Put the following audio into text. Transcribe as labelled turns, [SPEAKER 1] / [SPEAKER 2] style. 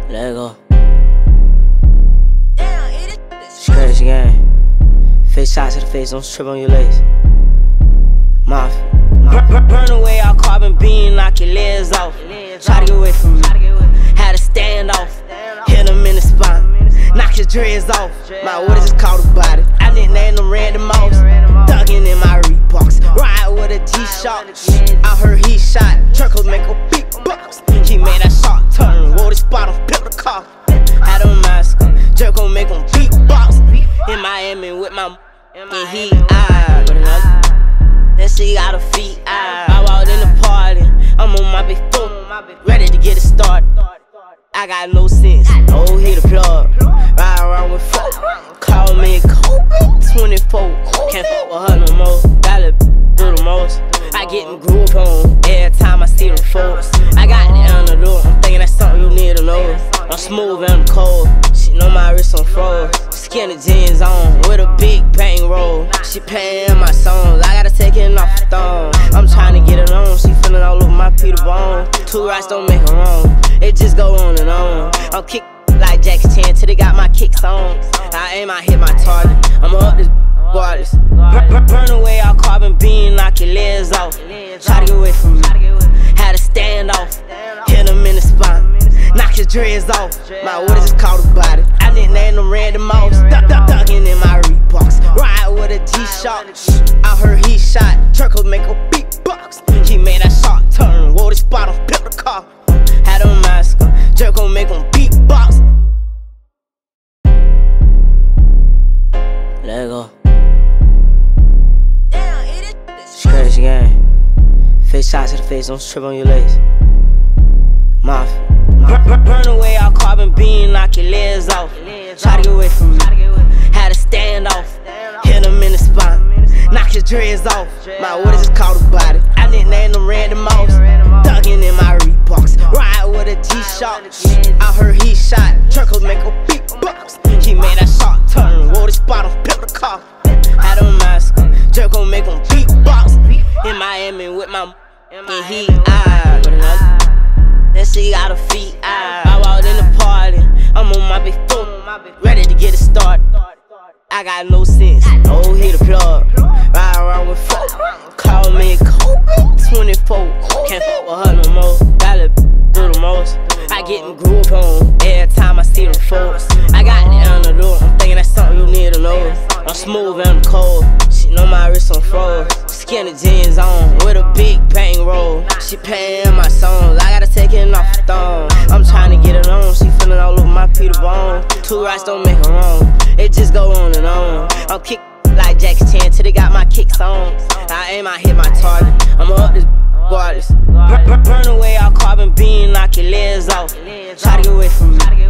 [SPEAKER 1] Let go. Scratch game. Face shots to the face, don't trip on your legs. Mafia. Burn away all carbon beam, knock your legs off. Try to get away from me. Had to stand off. Hit him in the spine. Knock his dreads off. My what is it called a body? I didn't name them random mouse. Thuggin' in my Reeboks. Ride with a G-Shock. I heard he shot. Truckles make a beatbox. He made that shot turn. Wore the spot on pimp the car. Had a mask. Jerk gon' make him beatbox. In Miami with my and he that shit got a feet. I walked in the party. I'm on my big foot. Ready to get it started. I got no sense. Oh, hit the plug. Ride around with folk. Call me Kobe 24. Can't fuck with her no more. Gotta do the most. I get them groove on every time I see them folks. I got the antidote. I'm thinking that's something you need to know. I'm smooth and I'm cold. She know my wrist on froze. Skinny jeans on with a big bang roll. She paying my songs. I gotta take it off the thumb. I'm trying to get it on. She feeling all over my Peter Bone. Two rights don't make her wrong. It just go on and on. I'm kick like Jackie Chan till they got my kicks on. I aim, I hit my target. I'ma up this regardless. Burn away all carbon beam, knock your legs off. Try to get away from me. Had to stand off. Hit him in the spine. Knock his dreads off. My what is it called a body? I didn't name them random mouse. Thuggin' in my Reeboks. Ride with a G-Shock. I heard he shot. Truckles make a beatbox. He made that shot turn. Wore the spot on pimp the car. Had a mask. Jerk gon' make him beatbox. Let go. Scratch game. Face shots to the face, don't trip on your legs. Mafia. Burn away all carbon beam, knock your legs off. Try to get away from me. Had to stand off. Hit him in the spine. Knock his dreads off. My what is it called a body? I didn't name them random mouse. Thuggin' in my Reeboks. Ride with a G-Shock. I heard he shot. Truckles make a beatbox. He made that shot turn. Wore the spot on pimp the car. Had a mask. Jerk gon' make him beatbox. In Miami with my and he that shit got a feet. I walked in the party. I'm on my big foot. Ready to get it started. I got no sense. Oh, hit the plug. Ride around with folk. Call me Kobe 24. Can't fuck with her no more. Gotta do the most. I get them groove on every time I see them folks. I got the antidote. I'm thinking that's something you need to know. I'm smooth and I'm cold. She know my wrist on froze. Skinny jeans on with a big bang roll. She paying my songs. I gotta take it off the thumb. I'm trying to get it on. She feeling all over my Peter Bone. Two rights don't make her wrong. It just go on and on. I'm kick like Jackie Chan till they got my kicks on. I aim, I hit my target. I'ma up this regardless. Burn away all carbon beam, knock your legs off. Try to get away from me.